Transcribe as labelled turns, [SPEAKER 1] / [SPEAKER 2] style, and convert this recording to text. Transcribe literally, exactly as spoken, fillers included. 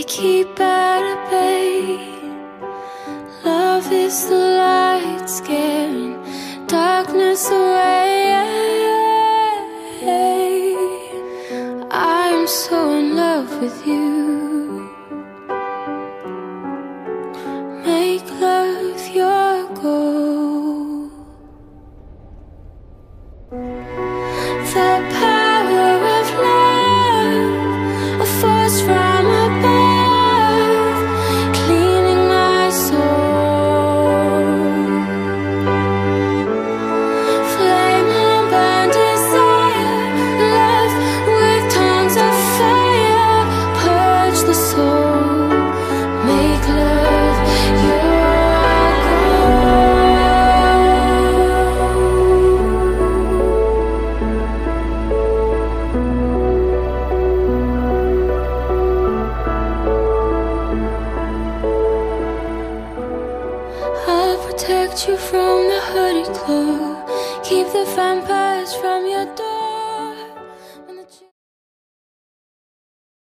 [SPEAKER 1] keep at bay. Love is the light scaring darkness away. I'm so in love with you. Make love your goal. The power of love, a force from above, cleaning my soul. Flame on burn desire, love with tongues of fire, purge the soul, make love your goal. I'll protect you from the hooded claw, keep the vampires from your door.